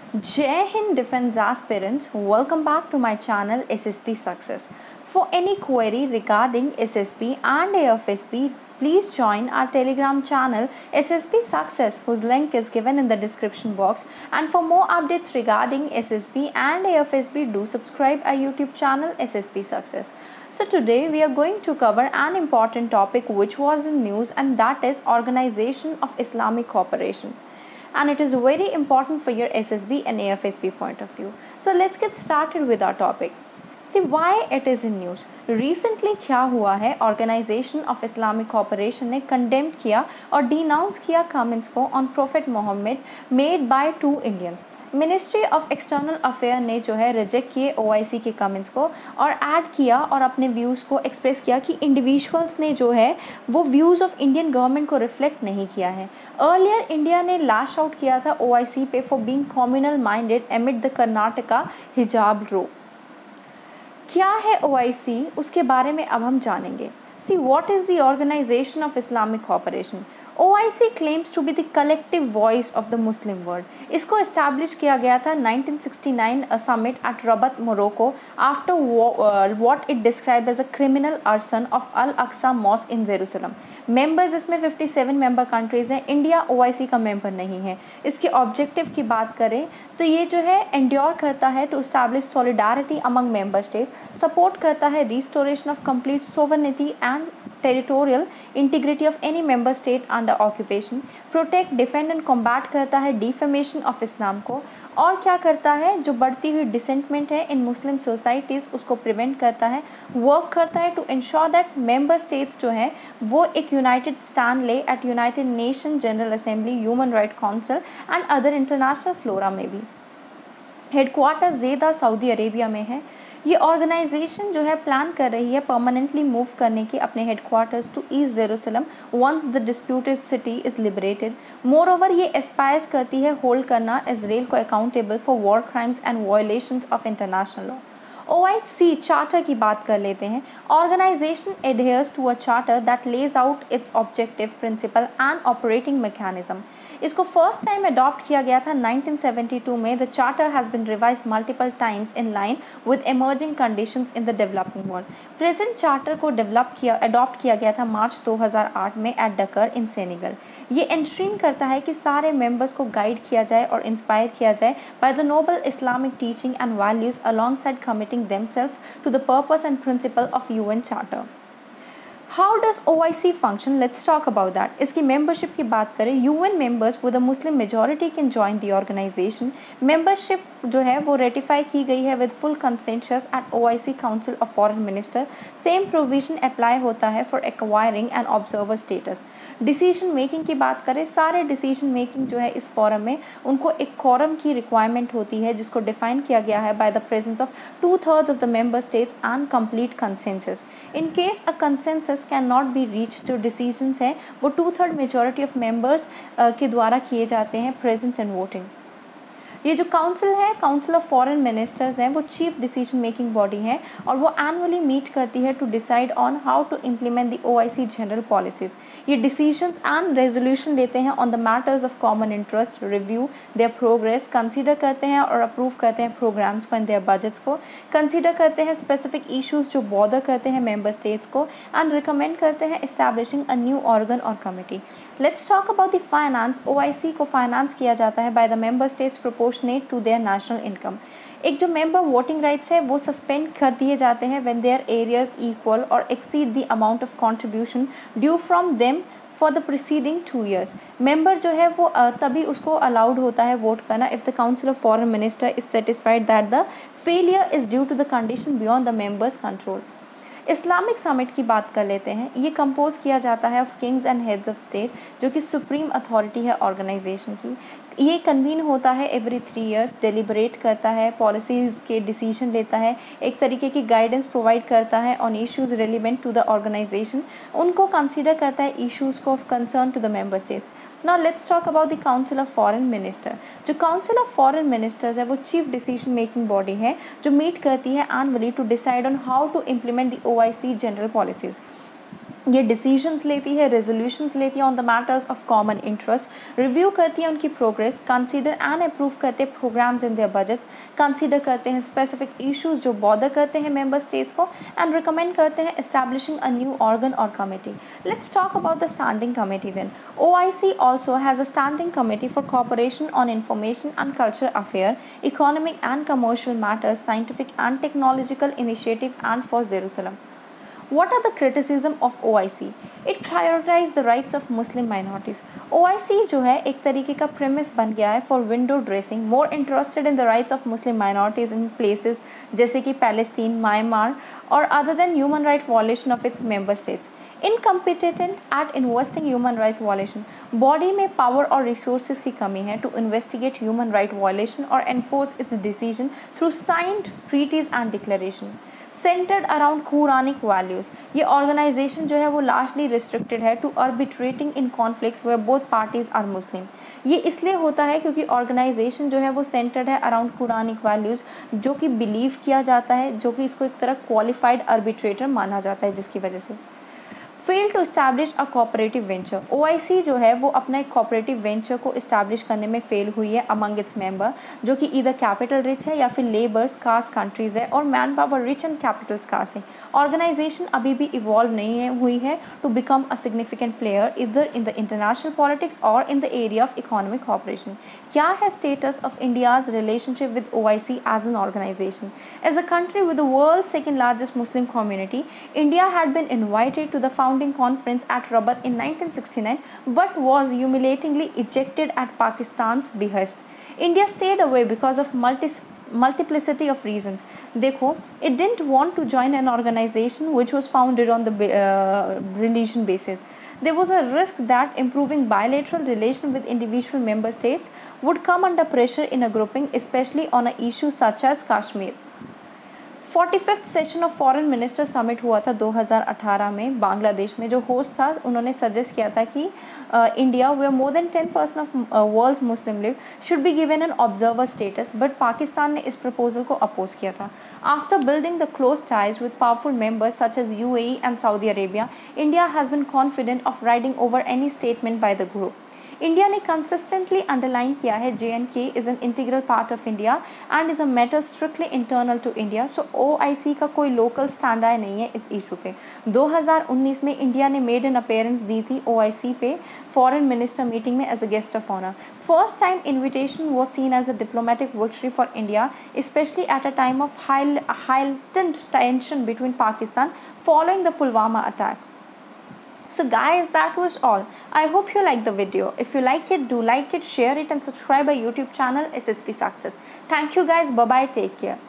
Jai Hind Defense aspirants, welcome back to my channel SSP Success. For any query regarding SSP and AFSP, please join our Telegram channel SSP Success, whose link is given in the description box. And for more updates regarding SSP and AFSP, do subscribe our YouTube channel SSP Success. So today we are going to cover an important topic which was in news, and that is Organization of Islamic Cooperation. And it is very important for your SSB and AFSB point of view. So let's get started with our topic. See why it is in news. Recently क्या हुआ है, organisation of Islamic cooperation ने condemn किया और denounce किया comments को on prophet Mohammed made by 2 Indians. Ministry of external affair ने जो है रिजेक्ट किए OIC के कमेंट्स को और ऐड किया और अपने व्यूज़ को एक्सप्रेस किया कि इंडिविजुअल्स ने जो है वो व्यूज़ ऑफ इंडियन गवर्नमेंट को रिफ्लेक्ट नहीं किया है. अर्लियर इंडिया ने लैश आउट किया था OIC पे for being communal minded amid the Karnataka hijab row. क्या है OIC, उसके बारे में अब हम जानेंगे. See what is the Organisation of Islamic Cooperation. OIC claims to be the collective voice of the Muslim world. इसको establish किया गया था 1969 summit at Rabat, Morocco after what it described as a criminal arson of Al-Aqsa Mosque in Jerusalem. Members इसमें 57 member countries हैं. India OIC का member नहीं है. इसके objective की बात करें तो ये जो है endure करता है to establish solidarity among member states, support करता है restoration of complete sovereignty and territorial integrity of any member state under occupation, protect, defend and combat करता है डिफेमेशन ऑफ इस्लाम को, और क्या करता है जो बढ़ती हुई डिसेंटमेंट है इन मुस्लिम सोसाइटीज़ उसको प्रिवेंट करता है, वर्क करता है to ensure that member states जो है वो एक यूनाइटेड स्टैंड ले at United Nation General Assembly, Human Right Council and other international flora में भी. हेडक्वार्टर जेदा सऊदी अरेबिया में है. ये ऑर्गेनाइजेशन जो है प्लान कर रही है परमानेंटली मूव करने के अपने headquarters to East Jerusalem once the disputed city is liberated. Moreover ये एस्पायर्स करती है होल्ड करना इजराइल को accountable for war crimes and violations of international law. OIC charter की बात कर लेते हैं. Organisation adheres to a charter that lays out its objective, principle and operating mechanism. इसको फर्स्ट टाइम अडॉप्ट किया गया था 1972 में. The charter has been revise multiple times in line with emerging conditions in the developing world. Present charter को adopt किया गया था March 2008 में एट डकर इन सेनेगल. ये एंश्योर करता है कि सारे मेंबर्स को गाइड किया जाए और इंस्पायर किया जाए by the noble Islamic teaching and values alongside committing themselves to the purpose and principle of UN Charter. How does OIC function? Let's talk about that. इसकी membership की बात करें, UN members with a Muslim majority can join the organization. Membership जो है वो ratify की गई है with full consensus at OIC Council of Foreign Minister. Same provision apply होता है for acquiring an observer status. Decision making की बात करें, सारे डिसीजन मेकिंग जो है इस फोरम में उनको एक quorum की रिक्वायरमेंट होती है जिसको डिफाइन किया गया है by the presence of 2/3 of the member states and complete consensus. In case a consensus can not be reach, जो डिसीजंस हैं वो 2/3 मेजॉरिटी ऑफ मेंबर्स के द्वारा किए जाते हैं प्रेजेंट एंड वोटिंग. ये जो काउंसिल है, काउंसिल ऑफ फॉरेन मिनिस्टर्स हैं, वो चीफ डिसीजन मेकिंग बॉडी है और वो एनुअली मीट करती है to decide on how to implement the OIC general policies. ये डिसीजंस एंड रेजोल्यूशन लेते हैं on the matters of common interest, review their progress, consider करते हैं और अप्रूव करते हैं प्रोग्राम्स को एंड देयर बजट्स को, कंसीडर करते हैं स्पेसिफिक इशूज़ जो बॉदर करते हैं मेंबर स्टेट्स को एंड रिकमेंड करते हैं इस्टेब्लिशिंग अ न्यू ऑर्गन और committee. Let's talk about the finance. OIC को फाइनेंस किया जाता है by the member states proportionate to their national income. एक जो मेंबर वोटिंग राइट्स है वो सस्पेंड कर दिए जाते हैं व्हेन देयर एरियाज इक्वल और exceed the amount of contribution due from them for the preceding 2 years. Member जो है वो तभी उसको अलाउड होता है वोट करना if the Council of foreign Minister is satisfied that the failure is due to the condition beyond the members control. Islamic Summit की बात कर लेते हैं. ये कंपोज किया जाता है of kings and heads of state, जो कि सुप्रीम अथॉरिटी है ऑर्गेनाइजेशन की. ये कन्वीन होता है एवरी 3 years, डेलिब्रेट करता है, पॉलिसीज़ के डिसीजन लेता है, एक तरीके की गाइडेंस प्रोवाइड करता है on issues relevant to the organisation, उनको कंसीडर करता है इश्यूज़ को of concern to the member states. Now let's talk about the Council of foreign Minister. जो काउंसिल ऑफ फॉरेन मिनिस्टर्स है वो चीफ डिसीजन मेकिंग बॉडी है जो meet करती है annually to decide on how to implement the OIC general policies. ये decisions लेती है, रेजोल्यूशंस लेती है on the matters of common interest, review करती है उनकी प्रोग्रेस, कंसीडर एंड अप्रूव करते हैं programmes in their budgets, consider करते हैं स्पेसिफिक इश्यूज जो बॉदर करते हैं मेंबर स्टेट्स को, एंड रिकमेंड करते हैं एस्टैब्लिशिंग अ न्यू ऑर्गन और committee. Let's talk about the Standing committee then. OIC also has a standing committee for cooperation on information and cultural affairs, economic and commercial matters, scientific and technological initiative, and for Jerusalem. What are the criticism of OIC? It prioritizes the rights of Muslim minorities. OIC जो है एक तरीके का premise बन गया है for window dressing, more interested in the rights of Muslim minorities in places जैसे कि Palestine, Myanmar or other than human right violation of its member states. Incompetent at investigating human rights violation. Body में power और resources की कमी है to investigate human right violation or enforce its decision through signed treaties and declaration. Centred around Quranic values. ये organisation जो है वो largely restricted है to arbitrating in conflicts where both parties are Muslim. ये इसलिए होता है क्योंकि ऑर्गेनाइजेशन जो है वो सेंटर्ड है अराउंड कुरानिक वैल्यूज़, जो कि बिलीव किया जाता है, जो कि इसको एक तरह क्वालिफाइड आर्बिट्रेटर माना जाता है, जिसकी वजह से fail to establish a cooperative venture. OIC जो है वो अपना एक कोऑपरेटिव वेंचर को इस्टेब्लिश करने में फेल हुई है अमंग इट्स मेंबर, जो कि ईदर कैपिटल रिच है या फिर लेबर स्कार्स कंट्रीज है और manpower rich and capital scarce है. ऑर्गेनाइजेशन अभी भी इवॉल्व नहीं है हुई है to become a significant player either in the international politics और in the area of economic cooperation. क्या है status of India's relationship with OIC as an organisation? As a country with the world second largest Muslim community, India had been invited to the founding conference at Rabat in 1969 but was humiliatingly ejected at Pakistan's behest. India stayed away because of multiplicity of reasons. देखो, it didn't want to join an organization which was founded on the religion basis. There was a risk that improving bilateral relation with individual member states would come under pressure in a grouping, especially on an issue such as Kashmir. 45th session of foreign minister summit हुआ था 2018 में बांग्लादेश में. जो host था उन्होंने suggest किया था कि India where more than 10% of world's Muslim live should be given an observer status, but Pakistan ने इस प्रपोजल को अपोज किया था. After building the close ties with powerful members such as UAE and Saudi Arabia, India has been confident of riding over any statement by the group. India ने consistently underline किया है JNK is an integral part of India and is a matter strictly internal to India. So OIC का कोई local stand आया नहीं है इस issue पे. 2019 में इंडिया ने मेड एन अपीयरेंस दी थी OIC पे फॉरेन मिनिस्टर मीटिंग में as a guest of honour. First time invitation was seen as a diplomatic victory for India, specially at a time of heightened tension between Pakistan following the Pulwama attack. So guys, that was all. I hope you liked the video. If you like it, do like it, share it and subscribe our YouTube channel SSP Success. Thank you guys. Bye bye. Take care.